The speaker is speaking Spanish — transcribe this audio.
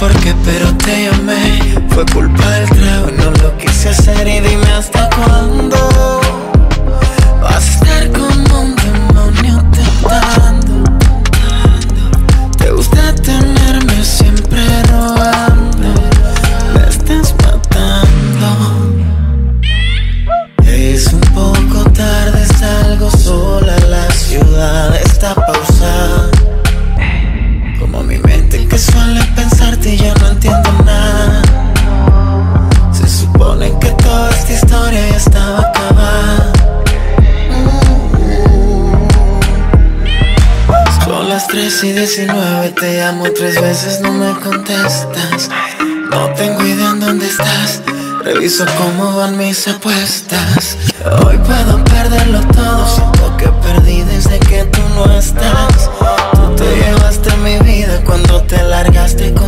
por qué, pero te llamé. Fue culpa del trago y no lo quise hacer. Y dime hasta cuándo vas a estar como un demonio tentando. Te gusta tenerme siempre robando. Me estás matando. Es un poco tarde, salgo sola. La ciudad está pausada. Como mi mente que suele pensarte y ya no entiendo nada. Se supone que toda esta historia ya estaba acabada. Son las 3:19, te llamo 3 veces, no me contestas. No tengo idea en dónde estás. Reviso cómo van mis apuestas. Hoy puedo perderlo todo. Siento que perdí desde que tú no estás. Tú te llevaste mi vida cuando te largaste.